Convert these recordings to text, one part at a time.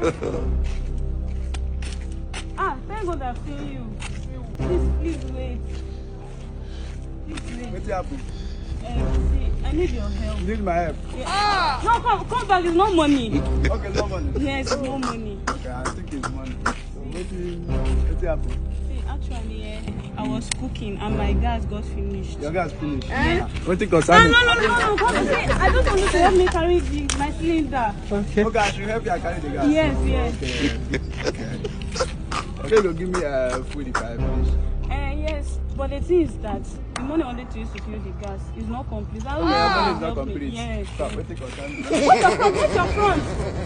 Thank God I've seen you. Please wait. Please wait. What's happening? See, I need your help. You need my help? Yeah. No, come back. It's no money. Okay, no money. Yes, no money. Okay, I think it's money. So what's happening? See, actually, I was cooking and my gas got finished. Your gas finished? Yeah. What thing concern No. Come and see. I just want you to help me carry my cylinder. Okay, I should help you carry the gas. Yes. Okay. Okay, you'll give me food if I finish. Yes, but the thing is that the money only to use to fill the gas is not complete. I don't know. Money is not complete. Yes. Stop, what thing concern What's your front?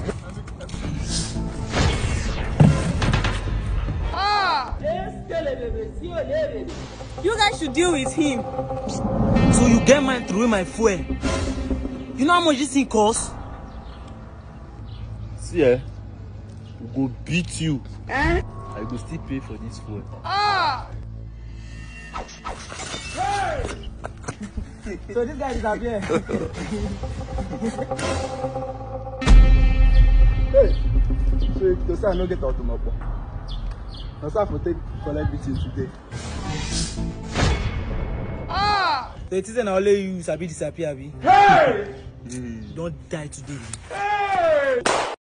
You guys should deal with him. So you get mine through my fuel. You know how much this thing costs? See, we go beat you. I go still pay for this fuel. So this guy is up here. Hey, so to say I no get out tomorrow. I start for take collect this today. So it isn't only you Sabi disappear, Abi. Hey! Don't die today. Hey!